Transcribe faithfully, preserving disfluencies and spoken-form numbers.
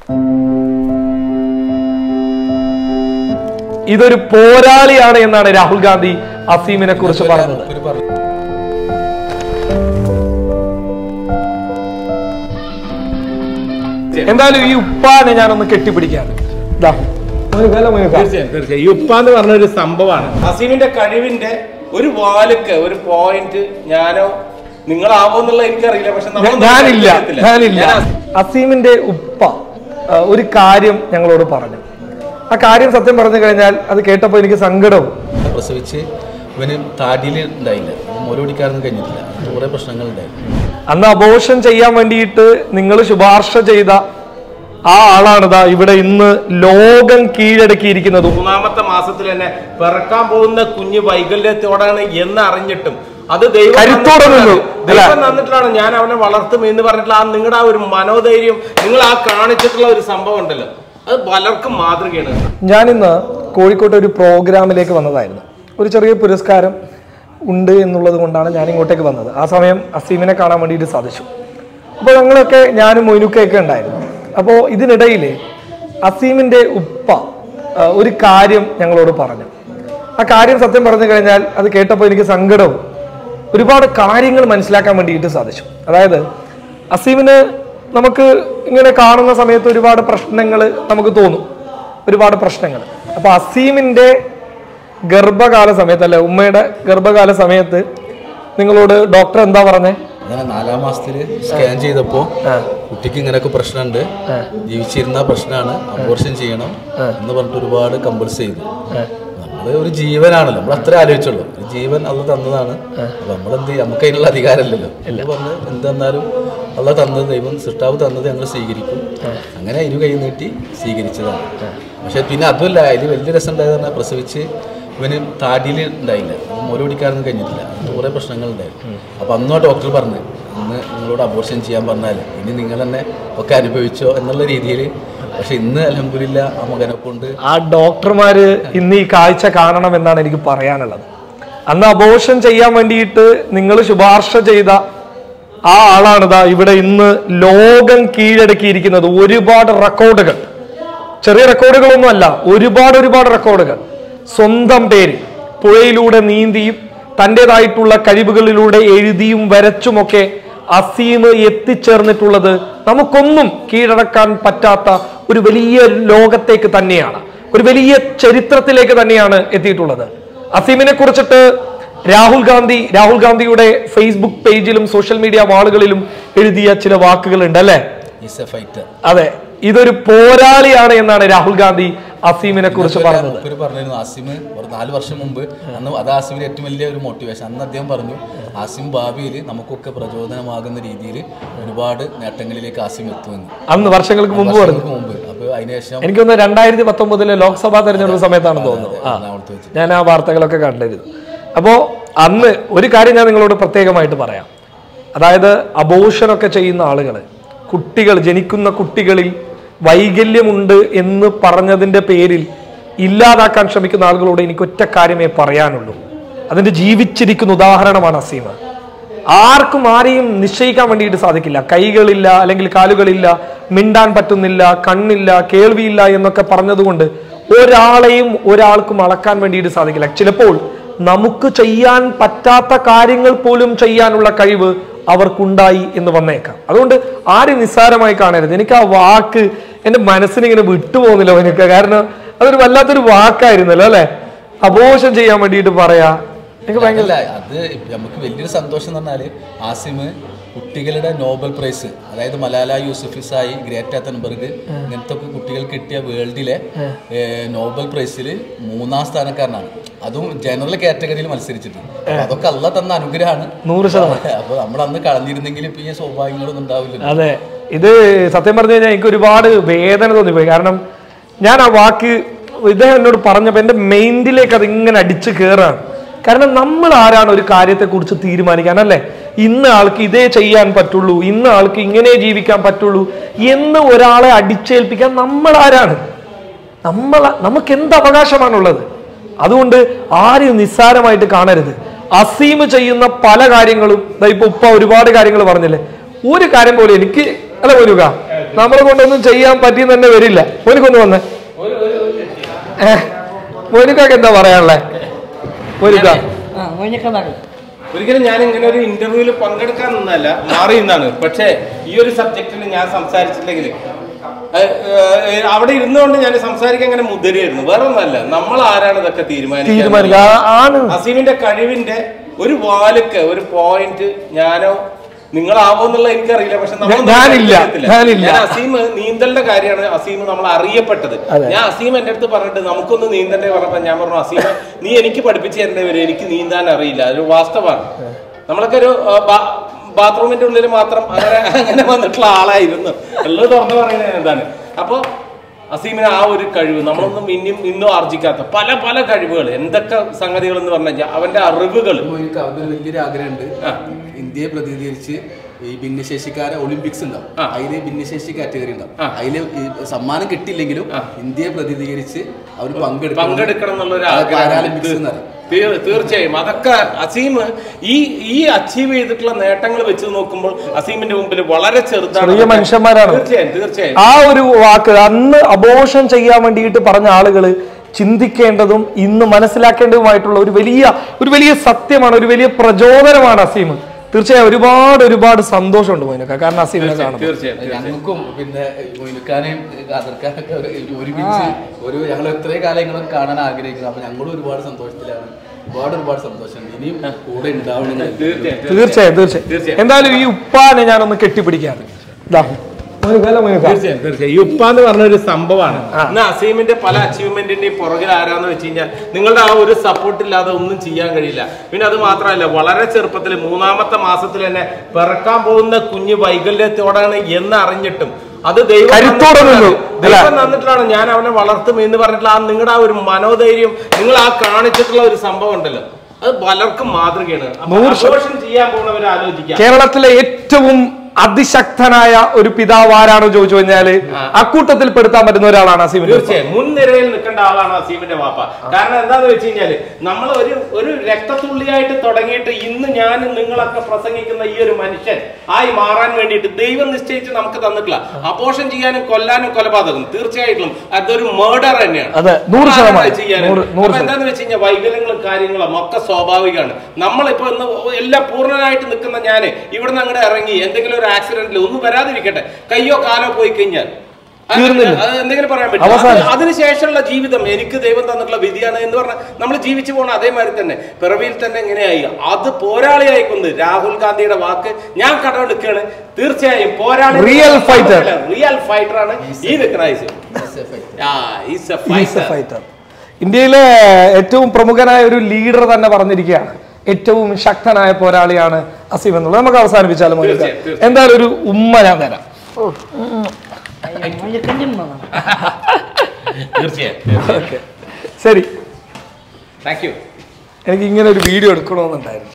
ഇതൊരു പോരാളിയാണ് എന്നാണ് രാഹുൽ ഗാന്ധി അസീമിനെ കുറിച്ച് പറഞ്ഞത്. എന്തായാലും ഈ ഉപ്പാനെ ഞാനൊന്ന് കെട്ടിപ്പിടിക്കാണ്. ഈ ഉപ്പ എന്ന് പറഞ്ഞ ഒരു സംഭവമാണ്. അസീമിന്റെ കഴിവിന്റെ ഒരു വാലുക്ക് ഒരു പോയിന്റ് ഞാനോ നിങ്ങളാവോന്നുള്ള എനിക്കറിയില്ല. പക്ഷെ ഞാനില്ല ഞാനില്ല അസീമിന്റെ ഉപ്പ ഒരു കാര്യം ഞങ്ങളോട് പറഞ്ഞു. ആ കാര്യം സത്യം പറഞ്ഞു കഴിഞ്ഞാൽ അത് കേട്ടപ്പോൾ എനിക്ക് സങ്കടവും. പ്രസവിച്ച് ഇവന് താടിയിൽ ഉണ്ടായില്ല, മുല പിടിക്കാനൊന്നും കഴിഞ്ഞിട്ടില്ല, കുറെ പ്രശ്നങ്ങൾ ഉണ്ടായിരുന്നു. അന്ന് അബോർഷൻ ചെയ്യാൻ വേണ്ടിയിട്ട് നിങ്ങൾ ശുപാർശ ചെയ്ത ആ ആളാണിതാ ഇവിടെ ഇന്ന് ലോകം കീഴടക്കിയിരിക്കുന്നത്. മൂന്നാമത്തെ മാസത്തിൽ തന്നെ പിറക്കാൻ പോകുന്ന കുഞ്ഞ് വൈകല്യത്തോടാണ് എന്ന് അറിഞ്ഞിട്ടും അത് ദൈവം തന്നിട്ടാണ് ഞാൻ അവനെ വളർത്തും എന്ന് പറഞ്ഞിട്ടുള്ള ആ നിങ്ങളുടെ ആ ഒരു മനോധൈര്യം, നിങ്ങൾ ആ കാണിച്ചിട്ടുള്ള ഒരു സംഭവം ഉണ്ടല്ലോ, അത് പലർക്കും മാതൃകയാണ്. ഞാനിന്ന് കോഴിക്കോട്ടെ ഒരു പ്രോഗ്രാമിലേക്ക് വന്നതായിരുന്നു. ഒരു ചെറിയ പുരസ്കാരം ഉണ്ട് എന്നുള്ളത് കൊണ്ടാണ് ഞാൻ ഇങ്ങോട്ടേക്ക് വന്നത്. ആ സമയം അസീമിനെ കാണാൻ വേണ്ടിയിട്ട് സാധിച്ചു. അപ്പോൾ ഞങ്ങളൊക്കെ ഞാനും മൊയ്നുക്കയൊക്കെ ഉണ്ടായിരുന്നു. അപ്പോൾ ഇതിനിടയിൽ അസീമിൻ്റെ ഉപ്പ ഒരു കാര്യം ഞങ്ങളോട് പറഞ്ഞു. ആ കാര്യം സത്യം പറഞ്ഞു കഴിഞ്ഞാൽ അത് കേട്ടപ്പോൾ എനിക്ക് സങ്കടവും ഒരുപാട് കാര്യങ്ങൾ മനസ്സിലാക്കാൻ വേണ്ടിയിട്ട് സാധിച്ചു. അതായത് അസീമിന് നമുക്ക് ഇങ്ങനെ കാണുന്ന സമയത്ത് ഒരുപാട് പ്രശ്നങ്ങൾ നമുക്ക് തോന്നും, ഒരുപാട് പ്രശ്നങ്ങൾ. അപ്പൊ അസീമിന്റെ ഗർഭകാല സമയത്ത് അല്ലെ, ഉമ്മയുടെ ഗർഭകാല സമയത്ത് നിങ്ങളോട് ഡോക്ടർ എന്താ പറഞ്ഞേ? അങ്ങനെ നാലാം മാസത്തില് സ്കാൻ ചെയ്തപ്പോ കുട്ടിക്ക് ഇങ്ങനെയൊക്കെ പ്രശ്നമുണ്ട്, ജീവിച്ചിരുന്ന പ്രശ്നമാണ്, അബോർഷൻ ചെയ്യണം എന്ന് പറഞ്ഞിട്ട് ഒരുപാട് കമ്പൾസ് ചെയ്തു. നമ്മള് ഒരു ജീവനാണല്ലോ, നമ്മൾ അത്ര ആലോചിച്ചുള്ളൂ, ഒരു ജീവൻ അള്ള തന്നതാണ്. അപ്പൊ നമ്മളെന്ത് നമുക്ക് അതിനുള്ള അധികാരമല്ലല്ലോ എന്ന് പറഞ്ഞ് എന്തെന്നാലും അള്ള തന്നത്, ദൈവം സൃഷ്ടാവ് തന്നത് ഞങ്ങൾ സ്വീകരിക്കും. അങ്ങനെ ഇരു കൈ നീട്ടി സ്വീകരിച്ചതാണ്. പക്ഷെ പിന്നെ അതുമല്ല, അതിൽ വലിയ രസം ഉണ്ടായത് പറഞ്ഞാൽ പ്രസവിച്ച് ഇവന് താടിയിൽ ഉണ്ടായില്ല, മുല പിടിക്കാനൊന്നും കഴിഞ്ഞിട്ടില്ല, കുറേ പ്രശ്നങ്ങൾ ഉണ്ടായിരുന്നു. അപ്പം അന്നോ ഡോക്ടർ പറഞ്ഞു, ഇന്ന് നിങ്ങളോട് അബോർഷൻ ചെയ്യാൻ പറഞ്ഞാൽ ഇനി നിങ്ങൾ തന്നെ ഒക്കെ അനുഭവിച്ചോ എന്നുള്ള രീതിയിൽ. പക്ഷെ ഇന്ന് അൽഹംദുലില്ലാ ആ മകനെ കൊണ്ട് ആ ഡോക്ടർമാര് ഇന്ന് ഈ കാഴ്ച കാണണം എന്നാണ് എനിക്ക് പറയാനുള്ളത്. അന്ന് അബോർഷൻ ചെയ്യാൻ വേണ്ടിയിട്ട് നിങ്ങൾ ശുപാർശ ചെയ്ത ആ ആളാണിതാ ഇവിടെ ഇന്ന് ലോകം കീഴടക്കിയിരിക്കുന്നത്. ഒരുപാട് റെക്കോർഡുകൾ, ചെറിയ റെക്കോർഡുകളൊന്നും അല്ല, ഒരുപാട് ഒരുപാട് റെക്കോർഡുകൾ. സ്വന്തം പേര് പുഴയിലൂടെ നീന്തിയും തൻ്റെതായിട്ടുള്ള കഴിവുകളിലൂടെ എഴുതിയും വരച്ചുമൊക്കെ അസീം എത്തിച്ചേർന്നിട്ടുള്ളത് നമുക്കൊന്നും കീഴടക്കാൻ പറ്റാത്ത ഒരു വലിയ ലോകത്തേക്ക് തന്നെയാണ്, ഒരു വലിയ ചരിത്രത്തിലേക്ക് തന്നെയാണ് എത്തിയിട്ടുള്ളത്. അസീമിനെ കുറിച്ചിട്ട് രാഹുൽ ഗാന്ധി രാഹുൽ ഗാന്ധിയുടെ ഫേസ്ബുക്ക് പേജിലും സോഷ്യൽ മീഡിയ വാളുകളിലും എഴുതിയ ചില വാക്കുകൾ ഉണ്ട് അല്ലേ? അതെ, ഇതൊരു പോരാളിയാണ് എന്നാണ് രാഹുൽ ഗാന്ധി അസീമിനെ കുറിച്ച് പറഞ്ഞത്. പറഞ്ഞിരുന്നു ആസിം ഒരു നാല് വർഷം മുമ്പ്, അന്ന് അത് ആസിമിന്റെ ഏറ്റവും വലിയ ഒരു മോട്ടിവേഷൻ. അന്ന് അദ്ദേഹം പറഞ്ഞു, ആസിം ഭാവിയിൽ നമുക്കൊക്കെ പ്രചോദനമാകുന്ന രീതിയിൽ ഒരുപാട് നേട്ടങ്ങളിലേക്ക് ആസിം എത്തുമെന്ന്. അന്ന് വർഷങ്ങൾക്ക് മുമ്പ് പറഞ്ഞു. മുമ്പ് അപ്പൊ അതിനുശേഷം എനിക്കൊന്ന് രണ്ടായിരത്തി പത്തൊമ്പതിലെ ലോക്സഭാ തെരഞ്ഞെടുപ്പ് സമയത്താണെന്ന് തോന്നുന്നു ഞാൻ ആ വാർത്തകളൊക്കെ കണ്ടിരുന്നു. അപ്പോ അന്ന് ഒരു കാര്യം ഞാൻ നിങ്ങളോട് പ്രത്യേകമായിട്ട് പറയാം. അതായത് അബോർഷനൊക്കെ ചെയ്യുന്ന ആളുകൾ, കുട്ടികൾ, ജനിക്കുന്ന കുട്ടികളിൽ വൈകല്യമുണ്ട് എന്ന് പറഞ്ഞതിൻ്റെ പേരിൽ ഇല്ലാതാക്കാൻ ശ്രമിക്കുന്ന ആളുകളോട് എനിക്ക് ഒറ്റ കാര്യമേ പറയാനുള്ളൂ. അതിൻ്റെ ജീവിച്ചിരിക്കുന്ന ഉദാഹരണമാണ് അസീം. ആർക്കും ആരെയും നിശ്ചയിക്കാൻ വേണ്ടിയിട്ട് സാധിക്കില്ല. കൈകളില്ല, അല്ലെങ്കിൽ കാലുകളില്ല, മിണ്ടാൻ പറ്റുന്നില്ല, കണ്ണില്ല, കേൾവിയില്ല എന്നൊക്കെ പറഞ്ഞതുകൊണ്ട് ഒരാളെയും ഒരാൾക്കും അളക്കാൻ വേണ്ടിയിട്ട് സാധിക്കില്ല. ചിലപ്പോൾ നമുക്ക് ചെയ്യാൻ പറ്റാത്ത കാര്യങ്ങൾ പോലും ചെയ്യാനുള്ള കഴിവ് അവർക്കുണ്ടായി എന്ന് വന്നേക്കാം. അതുകൊണ്ട് ആരും നിസ്സാരമായി കാണരുത്. എനിക്ക് ആ വാക്ക് എൻ്റെ മനസ്സിനിങ്ങനെ വിട്ടുപോകുന്നില്ല എനിക്ക്, കാരണം അതൊരു വല്ലാത്തൊരു വാക്കായിരുന്നല്ലോ അല്ലെ? അബോർഷൻ ചെയ്യാൻ വേണ്ടിയിട്ട് പറയാ, എനിക്ക് ഭയങ്കര അത് നമുക്ക് വലിയൊരു സന്തോഷം എന്ന് പറഞ്ഞാല് ആസിം കുട്ടികളുടെ നോബൽ പ്രൈസ്, അതായത് മലാല യൂസഫിസായി, ഗ്രേറ്റ തൻബർഗ് ഇങ്ങനത്തെ കുട്ടികൾ കിട്ടിയ വേൾഡിലെ നോബൽ പ്രൈസിൽ മൂന്നാം സ്ഥാനക്കാരനാണ്. അതും ജനറൽ കാറ്റഗറിയിൽ മത്സരിച്ചിട്ട്. അതൊക്കെ അള്ള തന്ന അനുഗ്രഹമാണ്, നൂറ് ശതമാനം. അപ്പൊ നമ്മൾ അന്ന് കളഞ്ഞിരുന്നെങ്കിൽ ഇപ്പൊ ഈ സൗഭാഗ്യങ്ങളൊന്നും ഉണ്ടാവില്ല. അതെ, ഇത് സത്യം പറഞ്ഞു കഴിഞ്ഞാൽ എനിക്ക് ഒരുപാട് വേദന തോന്നിപ്പോയി. കാരണം ഞാൻ ആ വാക്ക് ഇദ്ദേഹം എന്നോട് പറഞ്ഞപ്പോൾ എൻ്റെ മൈൻഡിലേക്ക് അത് ഇങ്ങനെ അടിച്ചു കയറാണ്. കാരണം നമ്മൾ ആരാണ് ഒരു കാര്യത്തെ കുറിച്ച് തീരുമാനിക്കാൻ അല്ലേ? ഇന്ന ആൾക്ക് ഇതേ ചെയ്യാൻ പറ്റുള്ളൂ, ഇന്ന ആൾക്ക് ഇങ്ങനെ ജീവിക്കാൻ പറ്റുള്ളൂ എന്ന് ഒരാളെ അടിച്ചേൽപ്പിക്കാൻ നമ്മൾ ആരാണ്? നമ്മൾ നമുക്ക് എന്ത് അവകാശമാണുള്ളത്? അതുകൊണ്ട് ആരും നിസ്സാരമായിട്ട് കാണരുത്. അസീം ചെയ്യുന്ന പല കാര്യങ്ങളും, ഇപ്പൊ ഉപ്പ ഒരുപാട് കാര്യങ്ങൾ പറഞ്ഞില്ലേ, ഒരു കാര്യം പോലെ എനിക്ക് അല്ല പോലുക നമ്മളെ കൊണ്ടൊന്നും ചെയ്യാൻ പറ്റിയെന്ന് തന്നെ വരില്ല. മോനിക്കൊന്ന് വന്നേ. ഏഹ് മോനിക്കൊക്കെ എന്താ പറയാനുള്ളേ? മോനിക്ക ഒരിക്കലും ഞാൻ ഇങ്ങനെ ഒരു ഇന്റർവ്യൂവിൽ പങ്കെടുക്കാൻ നിന്നല്ല, മാറി നിന്നാണ്. പക്ഷേ ഈ ഒരു സബ്ജക്റ്റിൽ ഞാൻ സംസാരിച്ചില്ലെങ്കിൽ അവിടെ ഇരുന്നുകൊണ്ട് ഞാൻ സംസാരിക്കാൻ അങ്ങനെ മുതിരായിരുന്നു. വേറെ ഒന്നല്ല, നമ്മൾ ആരാണ് ഇതൊക്കെ തീരുമാനിക്കുക. അസീമിന്റെ കഴിവിന്റെ ഒരു വാലുക്ക് ഒരു പോയിന്റ് ഞാനോ നിങ്ങളാവോന്നുള്ള എനിക്കറിയില്ല. പക്ഷെ ഞാൻ അസീം നീന്തലിന്റെ കാര്യമാണ് അസീം നമ്മൾ അറിയപ്പെട്ടത്. ഞാൻ അസീം എന്റെ അടുത്ത് പറഞ്ഞിട്ട് നമുക്കൊന്ന് നീന്തണ്ടേ പറഞ്ഞപ്പോ ഞാൻ പറഞ്ഞു, അസീം നീ എനിക്ക് പഠിപ്പിച്ചു തരേണ്ടി വരും, എനിക്ക് നീന്താൻ അറിയില്ല. അതൊരു വാസ്തവമാണ്. നമ്മളൊക്കെ ഒരു ബാത്റൂമിന്റെ ഉള്ളിൽ മാത്രം അങ്ങനെ അങ്ങനെ വന്നിട്ടുള്ള ആളായിരുന്നു. എല്ലാം തുറന്നു പറയുന്നത് എന്താണ്. അപ്പൊ അസീമിന് ആ ഒരു കഴിവ് നമ്മളൊന്നും ഇനിയും ഇന്നും ആർജിക്കാത്ത പല പല കഴിവുകൾ, എന്തൊക്കെ സംഗതികൾ എന്ന് പറഞ്ഞാൽ അവന്റെ അറിവുകൾ. വലിയൊരു ആഗ്രഹമുണ്ട് ഇന്ത്യയെ പ്രതിനിധീകരിച്ച് ഈ ഭിന്നശേഷിക്കാരെ ഒളിമ്പിക്സ് ഉണ്ടാവും, അതില് ഭിന്നശേഷി കാറ്റഗറി ഉണ്ടാവും, അതില് സമ്മാനം കിട്ടിയില്ലെങ്കിലും ഇന്ത്യയെ പ്രതിനിധീകരിച്ച് അവർ പങ്കെടുക്കണം പങ്കെടുക്കണം എന്നുള്ള പാരാലിമ്പിക്സ് എന്ന് പറയും. തീർച്ചയായും അതൊക്കെ അസീം ഈ ഈ അച്ചീവ് ചെയ്തിട്ടുള്ള നേട്ടങ്ങൾ വെച്ച് നോക്കുമ്പോൾ അസീമിന്റെ മുമ്പിൽ വളരെ ചെറുതാണ് മനുഷ്യന്മാരാണ്. തീർച്ചയായും തീർച്ചയായും ആ ഒരു വാക്ക് അന്ന് അബോർഷൻ ചെയ്യാൻ വേണ്ടിയിട്ട് പറഞ്ഞ ആളുകള് ചിന്തിക്കേണ്ടതും ഇന്ന് മനസ്സിലാക്കേണ്ടതുമായിട്ടുള്ള ഒരു വലിയ ഒരു വലിയ സത്യമാണ്, ഒരു വലിയ പ്രചോദനമാണ് അസീം. തീർച്ചയായും ഒരുപാട് ഒരുപാട് സന്തോഷമുണ്ട് മോയിനക്ക, കാരണം അസീമിനെ കാണും. ഞങ്ങൾക്കും പിന്നെ മൊയിനക്കാനെയും കാതർക്കാനൊക്കെ ഒരുമിച്ച് ഒരു ഞങ്ങൾ എത്രയും കാലം ഞങ്ങൾ കാണാൻ ആഗ്രഹിക്കുന്നു. അപ്പൊ ഞങ്ങളും ഒരുപാട് സന്തോഷത്തിലാണ്, ഒരുപാട് ഒരുപാട് സന്തോഷം ഇനിയും കൂടെ ഉണ്ടാവണം. തീർച്ചയായും തീർച്ചയായും എന്തായാലും ഈ ഉപ്പാനെ ഞാനൊന്ന് കെട്ടിപ്പിടിക്കാറ്. തീർച്ചയായും തീർച്ചയായും ഈ ഉപ്പ എന്ന് പറഞ്ഞ ഒരു സംഭവമാണ്. എന്നാൽ അസീമിന്റെ പല അച്ചീവ്മെന്റിന്റെയും പുറകിൽ ആരാന്ന് വെച്ച് കഴിഞ്ഞാൽ നിങ്ങളുടെ ആ ഒരു സപ്പോർട്ട് ഇല്ലാതെ ഒന്നും ചെയ്യാൻ കഴിയില്ല. പിന്നെ അത് മാത്രമല്ല, വളരെ ചെറുപ്പത്തിൽ മൂന്നാമത്തെ മാസത്തിൽ തന്നെ പിറക്കാൻ പോകുന്ന കുഞ്ഞ് വൈകല്യത്തോടാണ് എന്ന് അറിഞ്ഞിട്ടും അത് ദൈവം ദൈവം തന്നിട്ടാണ് ഞാൻ അവനെ വളർത്തും എന്ന് പറഞ്ഞിട്ടുള്ള ആ നിങ്ങളുടെ ആ ഒരു മനോധൈര്യം, നിങ്ങൾ ആ കാണിച്ചിട്ടുള്ള ഒരു സംഭവം ഉണ്ടല്ലോ, അത് പലർക്കും മാതൃകയാണ്. ചെയ്യാൻ പോകുന്നവരെ ആലോചിക്കാം. കേരളത്തിലെ ഏറ്റവും അതിശക്തനായ ഒരു പിതാവ് ആരാണോ ചോദിച്ചു കഴിഞ്ഞാല് അക്കൂട്ടത്തിൽ പെടുത്താൻ പറ്റുന്ന ഒരാളാണ് അസീം. തീർച്ചയായും മുൻനിരയിൽ നിൽക്കേണ്ട ആളാണ് അസീമിന്റെ വാപ്പ. കാരണം എന്താന്ന് വെച്ച് കഴിഞ്ഞാല് നമ്മൾ ഒരു ഒരു രക്തത്തുള്ളിയായിട്ട് തുടങ്ങിയിട്ട് ഇന്ന് ഞാൻ നിങ്ങളൊക്കെ പ്രസംഗിക്കുന്ന ഈ ഒരു മനുഷ്യൻ ആയി മാറാൻ വേണ്ടിയിട്ട് ദൈവം നിശ്ചയിച്ച് നമുക്ക് തന്നിട്ടില്ല. അബോർഷൻ ചെയ്യാനും കൊല്ലാനും കൊലപാതകം തീർച്ചയായിട്ടും അതൊരു മേർഡർ തന്നെയാണ്. എന്താന്ന് വെച്ച് കഴിഞ്ഞാൽ വൈകല്യങ്ങളും കാര്യങ്ങളും ഒക്കെ സ്വാഭാവികമാണ്. നമ്മളിപ്പോ ഇന്ന് എല്ലാം പൂർണ്ണനായിട്ട് നിൽക്കുന്ന ഞാന് ഇവിടുന്ന് അങ്ങോട്ട് ഇറങ്ങി എന്തെങ്കിലും ഒരു ആക്സിഡന്റിൽ ഒന്നും വരാതിരിക്കട്ടെ, കയ്യോ കാലോ പോയി കഴിഞ്ഞാൽ എന്തെങ്കിലും പറയാൻ പറ്റും. അതിനുശേഷമുള്ള ജീവിതം എനിക്ക് ദൈവം തന്നിട്ടുള്ള വിധിയാണ് എന്ന് പറഞ്ഞാൽ നമ്മൾ ജീവിച്ചു പോകണം. അതേമാതിരി തന്നെ പിറവിയിൽ തന്നെ എങ്ങനെയായി അത് പോരാളിയായി കൊന്ന് രാഹുൽ ഗാന്ധിയുടെ വാക്ക് ഞാൻ കടമെടുക്കുകയാണ്. തീർച്ചയായും പോരാളി റിയൽ ഫൈറ്റർ റിയൽ ഫൈറ്റർ ആണ് ഈ നിൽക്കുന്ന. ഇന്ത്യയിലെ ഏറ്റവും പ്രമുഖനായ ഒരു ലീഡർ തന്നെ പറഞ്ഞിരിക്കുകയാണ് ഏറ്റവും ശക്തനായ പോരാളിയാണ് അസീം എന്നുള്ളത്. നമുക്ക് അവസാനിപ്പിച്ചാലും എന്തായാലും ഒരു ഉമ്മ ഞാൻ തരാം. ശരി, താങ്ക് യു. എനിക്ക് ഇങ്ങനെ ഒരു വീഡിയോ എടുക്കണമെന്നുണ്ടായിരുന്നു.